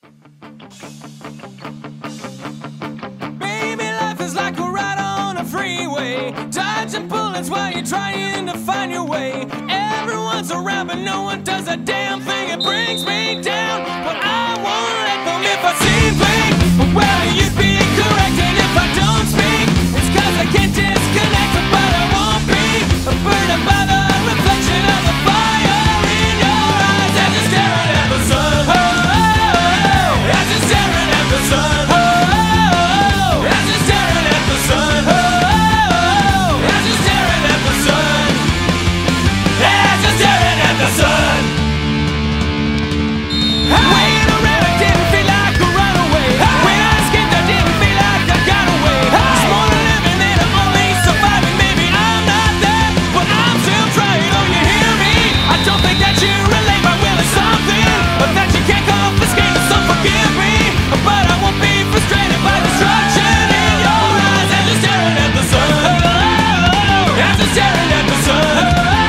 Baby, life is like a ride on a freeway, dodging bullets while you're trying to find your way. Everyone's around, but no one does a damn thing. It brings me down, but I won't let them. If I seem big, well, you'd be correct. And if I don't speak, it's 'cause I can't disconnect. But I won't be burned by the reflection of the fire in your eyes as you're staring at the sun. Oh, oh, oh, as you're staring at the sun. Oh, oh, oh, as you're staring at the sun. Oh, oh, oh, as you're staring at the sun. As you're staring at the sun. Wait around, I didn't feel like a runaway. When I escaped, I didn't feel like I got away. It's more than living than I'm only surviving. Maybe I'm not there, but I'm still trying. Oh, you hear me? I don't think that you relate. My will is something that you can't confiscate. So forgive me, but I won't be frustrated by destruction in your eyes as you're staring at the sun. As you're staring at the sun.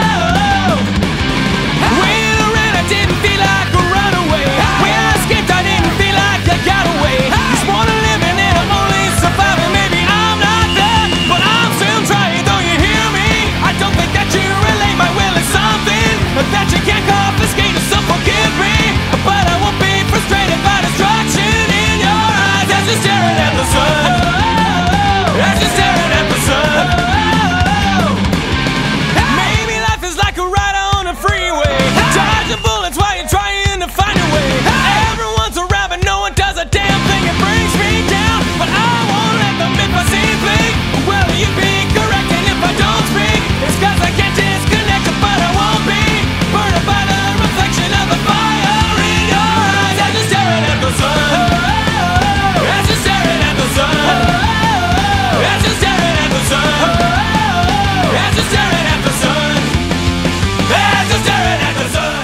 Wait around, I didn't feel like a runaway. When I escaped, I didn't feel like I got away. It's more than living and I'm only surviving. Maybe I'm not there, but I'm still trying. Though you hear me, I don't think that you relate. My will is something that you can't confiscate. So forgive me, but I won't be frustrated by destruction in your eyes as you're staring at the sun. As you're staring at the sun. Maybe life is like a ride on a freeway, dodging bullets while you're trying to find your way. Everyone's around, but no one does a damn thing. It brings me down, but I won't let them. If I seem bleak, well, you'd be correct. And if I don't speak, it's 'cause I can't disconnect. But I won't be burned by the reflection of the fire in your eyes as you're staring at the sun. As you're staring at the sun. As you're staring at the sun. As you're staring at the sun. As you're staring at the sun.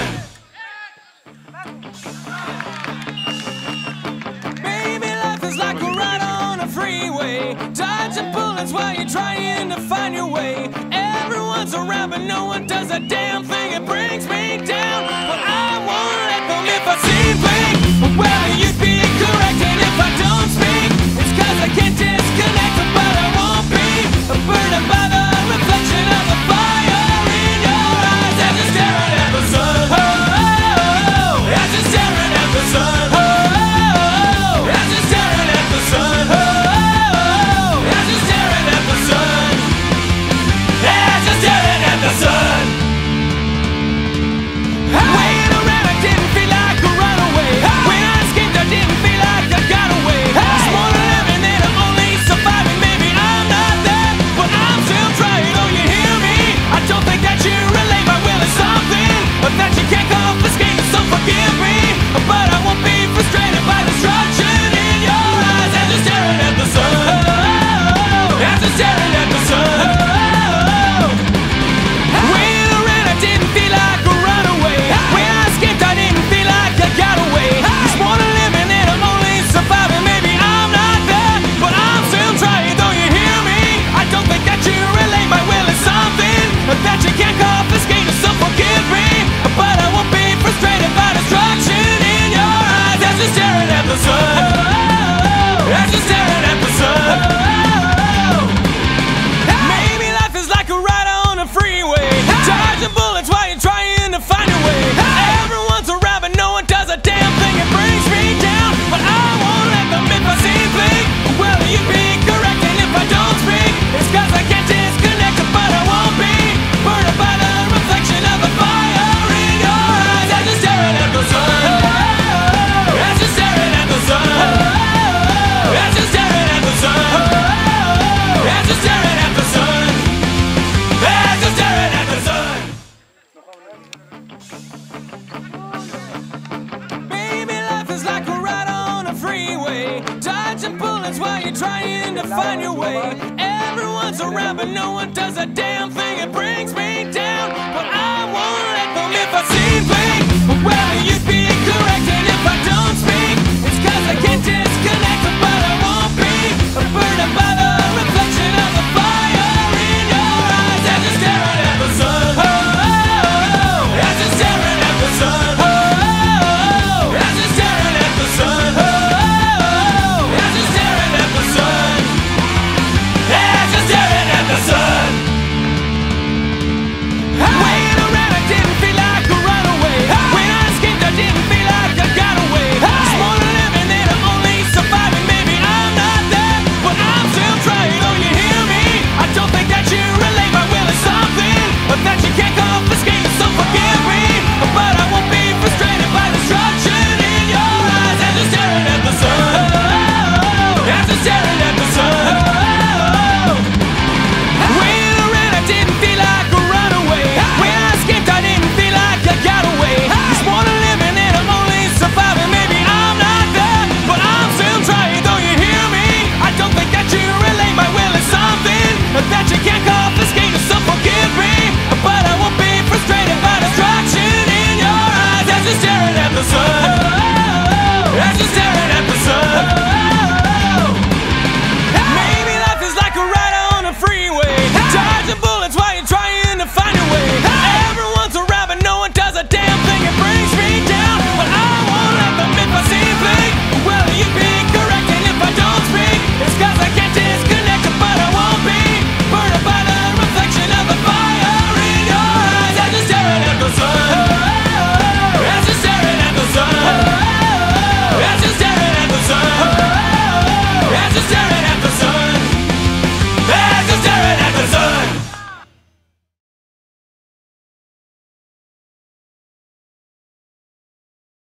Baby, life is like a ride on a freeway, dodging bullets while you're trying to find your way. Everyone's around, but no one does a damn thing. It brings me down, but I won't let them. If I seem bleak, well, you'd be correct. And if I don't speak, it's 'cause I can't disconnect. But I won't be burned by the reflection of the fire in your eyes as you're staring at the sun. Oh, oh, oh, as you're staring at the sun. Oh, oh, oh, as you're staring at the sun. Oh, oh, oh, as you're staring at the sun. As you're staring at the sun. Wait around, I didn't feel like a runaway. When I escaped, I didn't feel like I got away. It's more than living than I'm only surviving. Maybe I'm not there, but I'm still trying. Oh, you hear me? I don't think that you relate. My will is something that you can't confiscate. So forgive me, but I won't be frustrated by destruction in your eyes as you're staring at the sun. As you're staring at the sun. Wait around, I didn't feel like a runaway. When I escaped, I didn't feel like I got away. It's more than living and I'm only surviving. Maybe I'm not there, but I'm still trying. Though you hear me, I don't think that you relate. My will is something that you can't confiscate. So forgive me, but I won't be frustrated by destruction in your eyes as you're staring at the sun. As you're staring at the sun. Maybe life is like a ride on a freeway, dodging bullets while you're trying to find your way. Everyone's around, but no one does a damn thing. It brings me down, but I won't let them. If I seem bleak, well, you'd be correct. And if I don't speak, it's 'cause I can't disconnect. But I won't be burned by the reflection of the fire in your eyes as you're staring at the sun. As you're staring at the sun. As you're staring at the sun. As you're staring at the sun. As you're staring at the sun. Baby, life is like a ride on a freeway, dodging bullets while you're trying to find your way. Everyone's around, but no one does a damn thing. It brings me down, but I won't let them. If I seem